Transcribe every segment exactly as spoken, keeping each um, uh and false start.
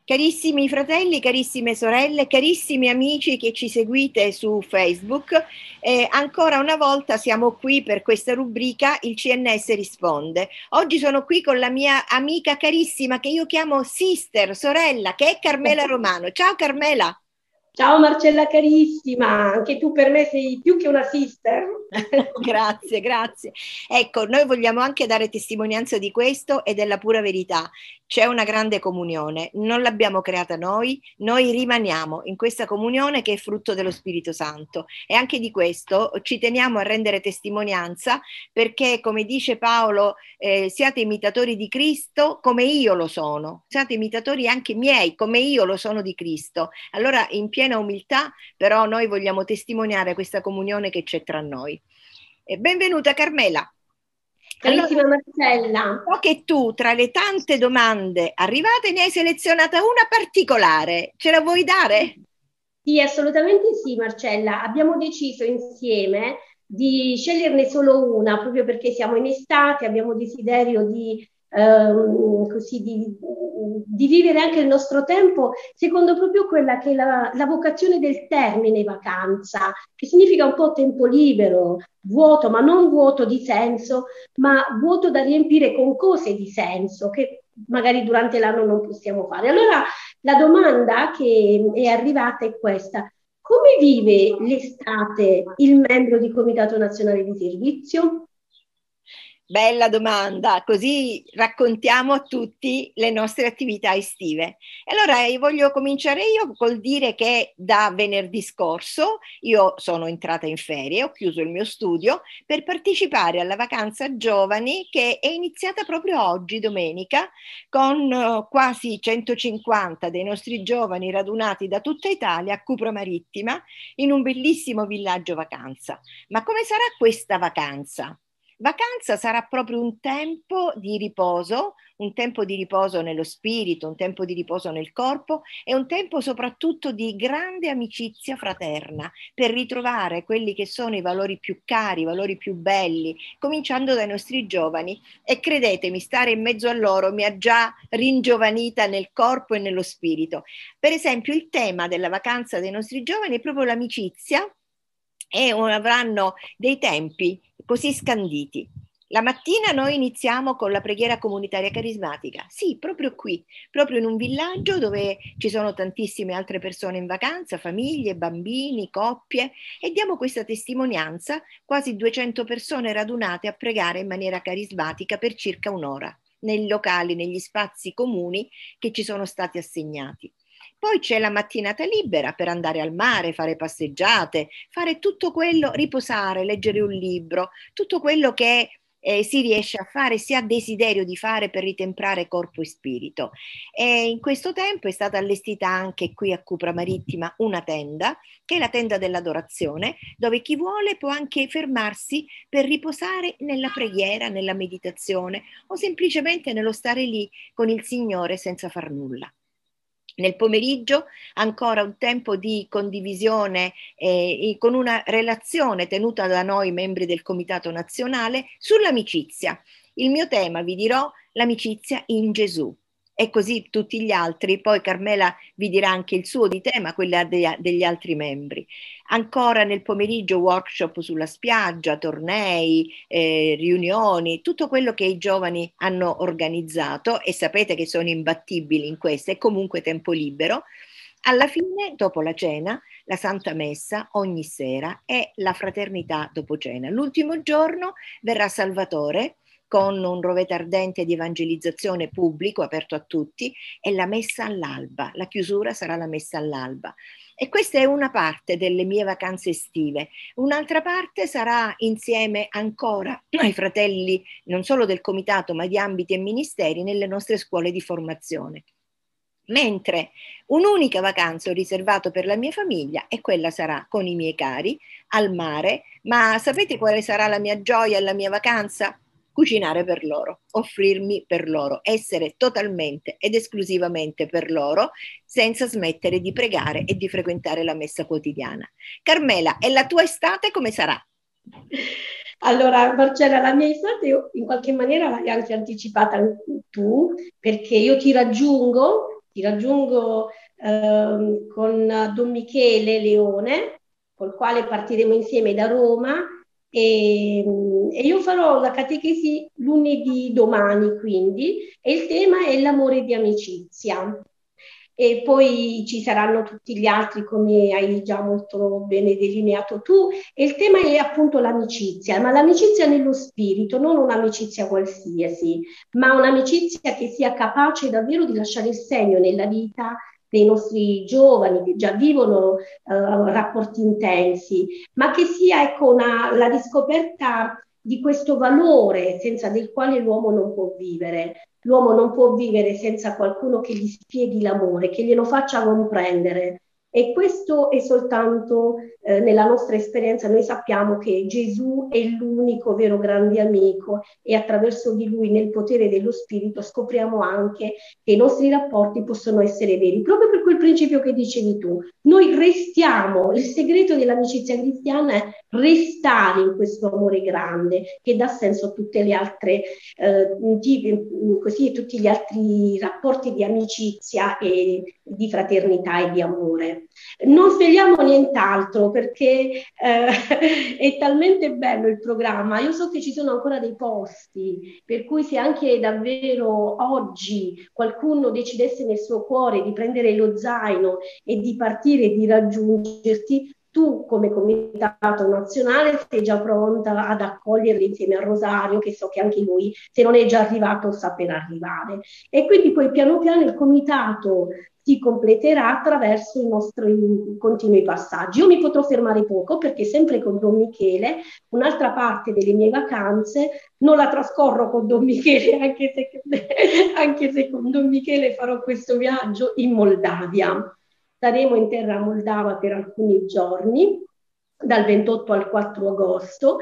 Carissimi fratelli, carissime sorelle, carissimi amici che ci seguite su Facebook, eh, ancora una volta siamo qui per questa rubrica Il C N S risponde. Oggi sono qui con la mia amica carissima che io chiamo sister, sorella, che è Carmela Romano. Ciao Carmela! Ciao Marcella carissima, anche tu per me sei più che una sister. Grazie, grazie. Ecco, noi vogliamo anche dare testimonianza di questo e della pura verità. C'è una grande comunione, non l'abbiamo creata noi, noi rimaniamo in questa comunione che è frutto dello Spirito Santo e anche di questo ci teniamo a rendere testimonianza perché, come dice Paolo, eh, siate imitatori di Cristo come io lo sono, siate imitatori anche miei come io lo sono di Cristo. Allora, in piena umiltà, però noi vogliamo testimoniare questa comunione che c'è tra noi. E benvenuta Carmela. Carissima Allora, Marcella. so che tu tra le tante domande arrivate ne hai selezionata una particolare, ce la vuoi dare? Sì, assolutamente sì Marcella, abbiamo deciso insieme di sceglierne solo una, proprio perché siamo in estate, abbiamo desiderio di, ehm, così, di, di vivere anche il nostro tempo secondo proprio quella che è la, la vocazione del termine vacanza, che significa un po' tempo libero, vuoto, ma non vuoto di senso, ma vuoto da riempire con cose di senso che magari durante l'anno non possiamo fare. Allora, la domanda che è arrivata è questa: come vive l'estate il membro di Comitato Nazionale di Servizio? Bella domanda, così raccontiamo a tutti le nostre attività estive. E allora io voglio cominciare io col dire che da venerdì scorso io sono entrata in ferie, ho chiuso il mio studio per partecipare alla vacanza giovani che è iniziata proprio oggi, domenica, con uh, quasi centocinquanta dei nostri giovani radunati da tutta Italia a Cupro Marittima in un bellissimo villaggio vacanza. Ma come sarà questa vacanza? Vacanza sarà proprio un tempo di riposo, un tempo di riposo nello spirito, un tempo di riposo nel corpo e un tempo soprattutto di grande amicizia fraterna per ritrovare quelli che sono i valori più cari, i valori più belli, cominciando dai nostri giovani. E credetemi, stare in mezzo a loro mi ha già ringiovanita nel corpo e nello spirito. Per esempio, il tema della vacanza dei nostri giovani è proprio l'amicizia e avranno dei tempi così scanditi. La mattina noi iniziamo con la preghiera comunitaria carismatica, sì, proprio qui, proprio in un villaggio dove ci sono tantissime altre persone in vacanza, famiglie, bambini, coppie, e diamo questa testimonianza, quasi duecento persone radunate a pregare in maniera carismatica per circa un'ora, nei locali, negli spazi comuni che ci sono stati assegnati. Poi c'è la mattinata libera per andare al mare, fare passeggiate, fare tutto quello, riposare, leggere un libro, tutto quello che eh, si riesce a fare, si ha desiderio di fare per ritemprare corpo e spirito. E in questo tempo è stata allestita anche qui a Cupra Marittima una tenda, che è la tenda dell'adorazione, dove chi vuole può anche fermarsi per riposare nella preghiera, nella meditazione o semplicemente nello stare lì con il Signore senza far nulla. Nel pomeriggio ancora un tempo di condivisione eh, con una relazione tenuta da noi membri del Comitato Nazionale sull'amicizia. Il mio tema, vi dirò, l'amicizia in Gesù. E così tutti gli altri, poi Carmela vi dirà anche il suo di tema, quella de- degli altri membri. Ancora nel pomeriggio workshop sulla spiaggia, tornei, eh, riunioni, tutto quello che i giovani hanno organizzato e sapete che sono imbattibili in questo, è comunque tempo libero. Alla fine, dopo la cena, la Santa Messa ogni sera e la fraternità dopo cena. L'ultimo giorno verrà Salvatore con un rovetto ardente di evangelizzazione pubblico aperto a tutti e la messa all'alba. La chiusura sarà la messa all'alba. E questa è una parte delle mie vacanze estive. Un'altra parte sarà insieme ancora ai fratelli non solo del comitato ma di ambiti e ministeri nelle nostre scuole di formazione. Mentre un'unica vacanza ho riservato per la mia famiglia e quella sarà con i miei cari al mare. Ma sapete quale sarà la mia gioia e la mia vacanza? Cucinare per loro, offrirmi per loro, essere totalmente ed esclusivamente per loro, senza smettere di pregare e di frequentare la messa quotidiana. Carmela, e la tua estate come sarà? Allora, Marcella, la mia estate in qualche maniera l'hai anche anticipata tu, perché io ti raggiungo, ti raggiungo ehm, con Don Michele Leone, col quale partiremo insieme da Roma e, e io farò la catechesi lunedì domani, quindi, e il tema è l'amore di amicizia. E poi ci saranno tutti gli altri, come hai già molto bene delineato tu, e il tema è appunto l'amicizia, ma l'amicizia nello spirito, non un'amicizia qualsiasi, ma un'amicizia che sia capace davvero di lasciare il segno nella vita dei nostri giovani che già vivono eh, rapporti intensi, ma che sia ecco, una, la riscoperta di questo valore senza del quale l'uomo non può vivere. L'uomo non può vivere senza qualcuno che gli spieghi l'amore, che glielo faccia comprendere. E questo è soltanto eh, nella nostra esperienza. Noi sappiamo che Gesù è l'unico vero grande amico e attraverso di lui, nel potere dello Spirito, scopriamo anche che i nostri rapporti possono essere veri. Proprio per quel principio che dicevi tu, noi restiamo, il segreto dell'amicizia cristiana è restare in questo amore grande che dà senso a tutte le altre eh, tipi, così tutti gli altri rapporti di amicizia e di fraternità e di amore. Non svegliamo nient'altro perché eh, è talmente bello il programma. Io so che ci sono ancora dei posti, per cui se anche davvero oggi qualcuno decidesse nel suo cuore di prendere lo zaino e di partire e di raggiungerti, tu come comitato nazionale sei già pronta ad accoglierli insieme a Rosario, che so che anche lui, se non è già arrivato, sta per arrivare. E quindi poi piano piano il comitato si completerà attraverso i nostri continui passaggi. Io mi potrò fermare poco perché sempre con Don Michele, un'altra parte delle mie vacanze non la trascorro con Don Michele, anche se, anche se con Don Michele farò questo viaggio in Moldavia. Saremo in terra moldava per alcuni giorni, dal ventotto al quattro agosto,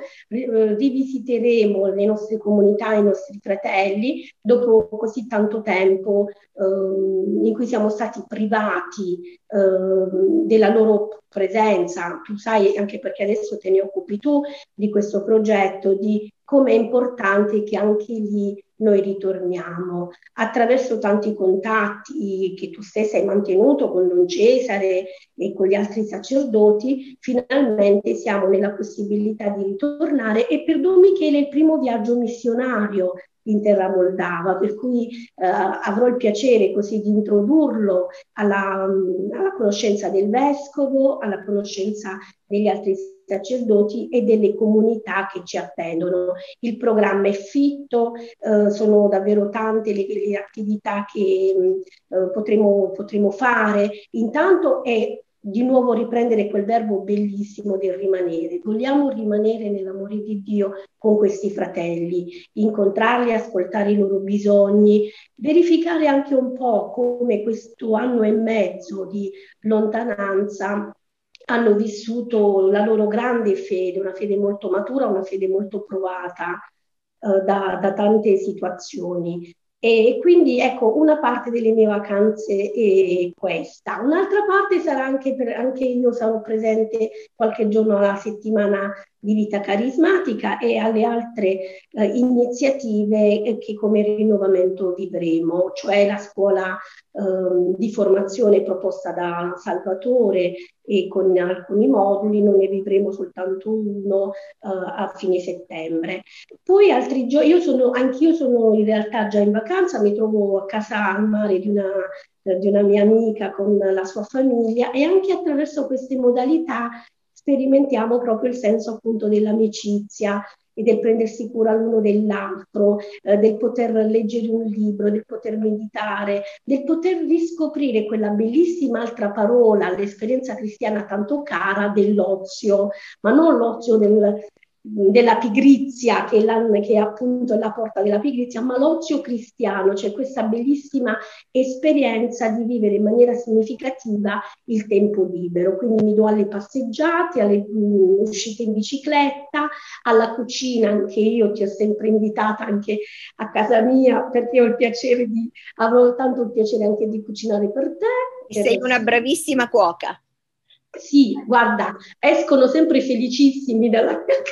rivisiteremo le nostre comunità, i nostri fratelli, dopo così tanto tempo eh, in cui siamo stati privati eh, della loro presenza. Tu sai, anche perché adesso te ne occupi tu, di questo progetto, di come è importante che anche lì noi ritorniamo attraverso tanti contatti che tu stessa hai mantenuto con Don Cesare e con gli altri sacerdoti. Finalmente siamo nella possibilità di ritornare e per Don Michele è il primo viaggio missionario in terra moldava, per cui eh, avrò il piacere così di introdurlo alla, alla conoscenza del vescovo, alla conoscenza degli altri sacerdoti e delle comunità che ci attendono. Il programma è fitto, eh, sono davvero tante le, le attività che eh, potremo, potremo fare. Intanto è di nuovo riprendere quel verbo bellissimo del rimanere. Vogliamo rimanere nell'amore di Dio con questi fratelli, incontrarli, ascoltare i loro bisogni, verificare anche un po' come questo anno e mezzo di lontananza hanno vissuto la loro grande fede, una fede molto matura, una fede molto provata eh, da, da tante situazioni. E quindi ecco, una parte delle mie vacanze è questa. Un'altra parte sarà anche, per, anche io sarò presente qualche giorno alla settimana di vita carismatica e alle altre eh, iniziative eh, che come rinnovamento vivremo, cioè la scuola eh, di formazione proposta da Salvatore e con alcuni moduli, non ne vivremo soltanto uno eh, a fine settembre. Poi altri giorni, io sono, anch'io sono in realtà già in vacanza, mi trovo a casa al mare di una, di una mia amica con la sua famiglia e anche attraverso queste modalità sperimentiamo proprio il senso appunto dell'amicizia e del prendersi cura l'uno dell'altro, eh, del poter leggere un libro, del poter meditare, del poter riscoprire quella bellissima altra parola all'esperienza cristiana tanto cara dell'ozio, ma non l'ozio del, della pigrizia, che è, la, che è appunto la porta della pigrizia, ma l'ozio cristiano, cioè questa bellissima esperienza di vivere in maniera significativa il tempo libero. Quindi mi do alle passeggiate, alle mh, uscite in bicicletta, alla cucina, anche io ti ho sempre invitata anche a casa mia perché ho il piacere di, avrò tanto il piacere anche di cucinare per te. Sei una bravissima cuoca. Sì, guarda, escono sempre felicissimi dalla mia casa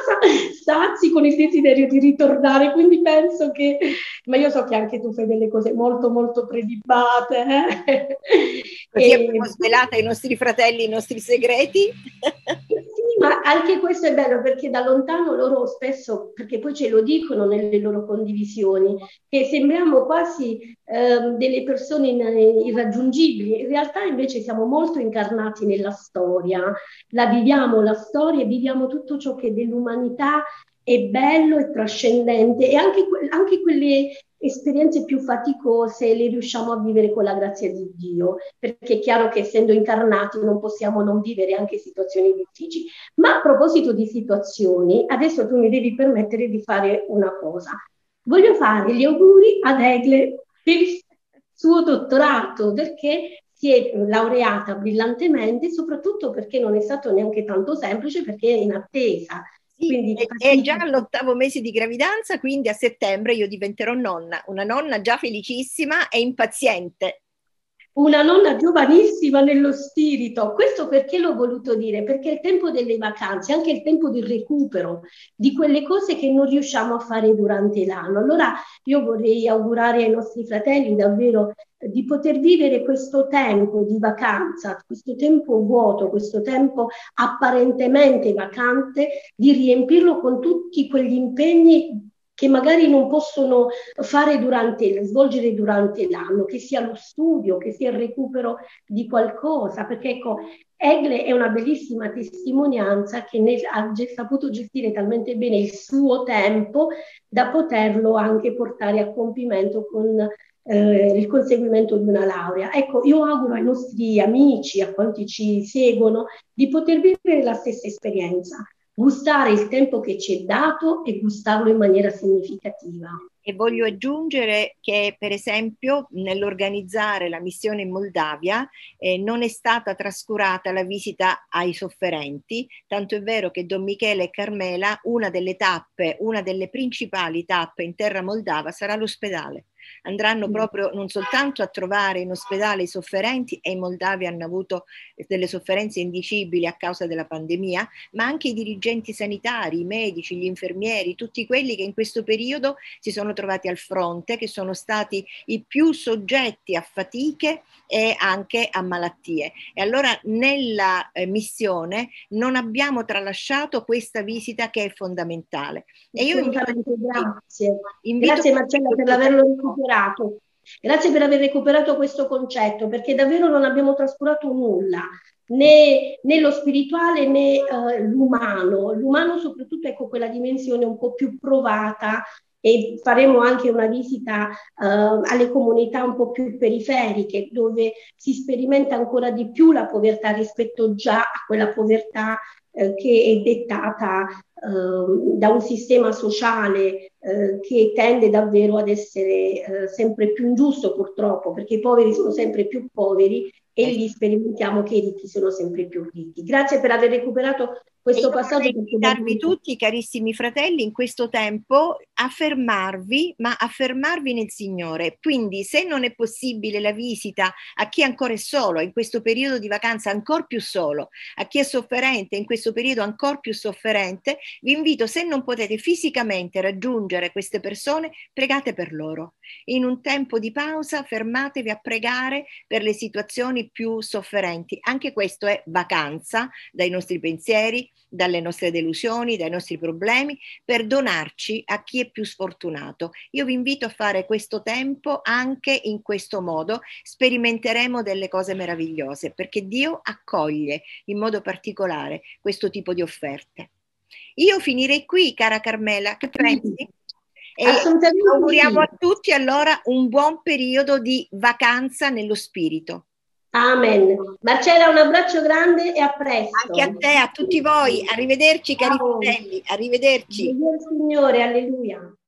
casa, sazi con il desiderio di ritornare, quindi penso che, ma io so che anche tu fai delle cose molto molto prelibate, eh? Così E, abbiamo svelato ai nostri fratelli i nostri segreti. sì, ma anche questo è bello perché da lontano loro spesso, perché poi ce lo dicono nelle loro condivisioni, che sembriamo quasi ehm, delle persone in- irraggiungibili. In realtà invece siamo molto incarnati nella storia, la viviamo la storia e viviamo tutto ciò che dell'umanità è bello e trascendente e anche, que- anche quelle esperienze più faticose le riusciamo a vivere con la grazia di Dio, perché è chiaro che essendo incarnati non possiamo non vivere anche situazioni difficili. Ma a proposito di situazioni, adesso tu mi devi permettere di fare una cosa. Voglio fare gli auguri ad Egle per il suo dottorato, perché si è laureata brillantemente, soprattutto perché non è stato neanche tanto semplice, perché è in attesa. Sì, Quindi è, è già fatica. all'ottavo mese di gravidanza, quindi a settembre io diventerò nonna, una nonna già felicissima e impaziente. Una nonna giovanissima nello spirito. Questo perché l'ho voluto dire? Perché è il tempo delle vacanze, anche il tempo del recupero di quelle cose che non riusciamo a fare durante l'anno. Allora io vorrei augurare ai nostri fratelli davvero di poter vivere questo tempo di vacanza, questo tempo vuoto, questo tempo apparentemente vacante, di riempirlo con tutti quegli impegni che magari non possono fare durante, svolgere durante l'anno, che sia lo studio, che sia il recupero di qualcosa, perché ecco, Egle è una bellissima testimonianza che ne ha saputo gestire talmente bene il suo tempo da poterlo anche portare a compimento con eh, il conseguimento di una laurea. Ecco, io auguro ai nostri amici, a quanti ci seguono, di poter vivere la stessa esperienza, gustare il tempo che ci è dato e gustarlo in maniera significativa. E voglio aggiungere che, per esempio, nell'organizzare la missione in Moldavia eh, non è stata trascurata la visita ai sofferenti, tanto è vero che Don Michele e Carmela, una delle tappe, una delle principali tappe in terra moldava sarà l'ospedale. Andranno proprio non soltanto a trovare in ospedale i sofferenti, e in Moldavia hanno avuto delle sofferenze indicibili a causa della pandemia, ma anche i dirigenti sanitari, i medici, gli infermieri, tutti quelli che in questo periodo si sono trovati al fronte, che sono stati i più soggetti a fatiche e anche a malattie. E allora nella eh, missione non abbiamo tralasciato questa visita che è fondamentale. E io invito Assolutamente, tutti, grazie. invito Grazie tutti Marcella a per questo averlo tempo. recuperato. Grazie per aver recuperato questo concetto, perché davvero non abbiamo trascurato nulla, né, né lo spirituale né eh, l'umano. L'umano soprattutto, ecco, quella dimensione un po' più provata, e faremo anche una visita eh, alle comunità un po' più periferiche, dove si sperimenta ancora di più la povertà rispetto già a quella povertà eh, che è dettata eh, da un sistema sociale eh, che tende davvero ad essere eh, sempre più ingiusto, purtroppo, perché i poveri sono sempre più poveri e Eh, lì sperimentiamo che i ricchi sono sempre più ricchi. Grazie per aver recuperato E questo io passaggio, vorrei perché invitarvi davvero... tutti, carissimi fratelli, in questo tempo a fermarvi, ma a fermarvi nel Signore. Quindi, se non è possibile la visita a chi ancora è solo, in questo periodo di vacanza ancora più solo, a chi è sofferente, in questo periodo ancora più sofferente, vi invito, se non potete fisicamente raggiungere queste persone, pregate per loro. In un tempo di pausa, fermatevi a pregare per le situazioni più sofferenti. Anche questo è vacanza dai nostri pensieri, dalle nostre delusioni, dai nostri problemi, per donarci a chi è più sfortunato. Io vi invito a fare questo tempo anche in questo modo, sperimenteremo delle cose meravigliose, perché Dio accoglie in modo particolare questo tipo di offerte. Io finirei qui, cara Carmela, che pensi? E Assolutamente auguriamo sì. a tutti allora un buon periodo di vacanza nello spirito. Amen. Marcella, un abbraccio grande e a Anche a presto. te, a tutti voi. Arrivederci, cari Ciao. fratelli. Arrivederci. Dio il Signore, alleluia.